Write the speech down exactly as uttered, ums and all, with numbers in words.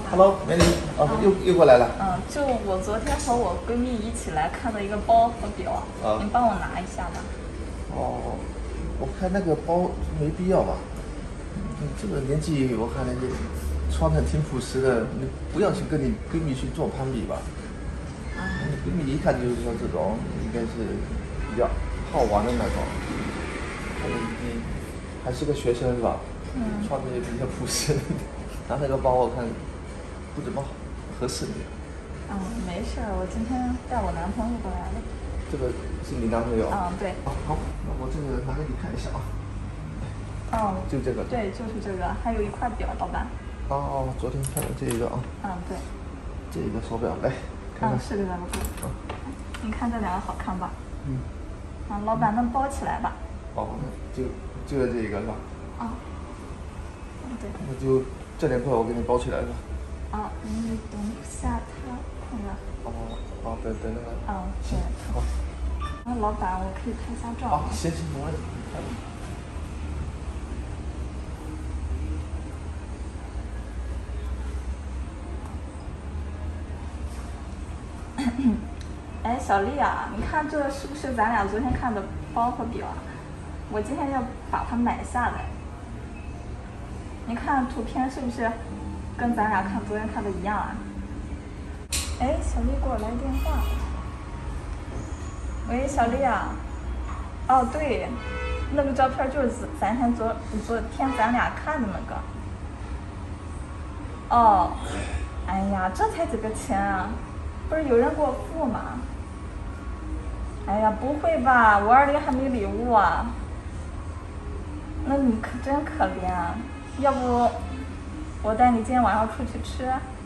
Hello，美女，哦，又又过来了。 嗯，就我昨天和我闺蜜一起来看的一个包和表， 啊， 您帮我拿一下吧。 哦，我看那个包没必要吧？你这个年纪，我看那个穿的挺朴实的，你不要去跟你闺蜜去做攀比吧。 啊， 你闺蜜一看就是说这种应该是比较好玩的那种，你你还是个学生是吧？ 嗯， 穿的也比较朴实，拿那个包我看不怎么合适你。 嗯，没事儿，我今天带我男朋友过来的。 这个是你男朋友？ 嗯，对。 哦，好，那我这个拿给你看一下啊。 哦， 就这个。 对，就是这个，还有一块表，老板。 哦，昨天看的这个啊。 嗯，对。 这个手表，来，看看。 嗯，是这个，老板。 啊。 你看这两个好看吧？ 嗯。 啊，老板，那包起来吧。 哦，就就这个是吧？ 啊。嗯，对。 那就这两块我给你包起来了。 啊，你等一下，他那个。 哦哦，等等那个。 嗯，对。 好。 那老板，我可以拍下照啊， 吗？ 行行，没问题。 哎，小丽啊，你看这是不是咱俩昨天看的包和表啊？我今天要把它买下来。你看图片是不是跟咱俩看昨天看的一样啊？哎，小丽给我来电话。喂，小丽啊。哦，对，那个照片就是咱天昨昨天咱俩看的那个。哦，哎呀，这才几个钱啊！不是有人给我付吗？哎呀，不会吧，五二零还没礼物啊？那你可真可怜啊！要不我带你今天晚上出去吃？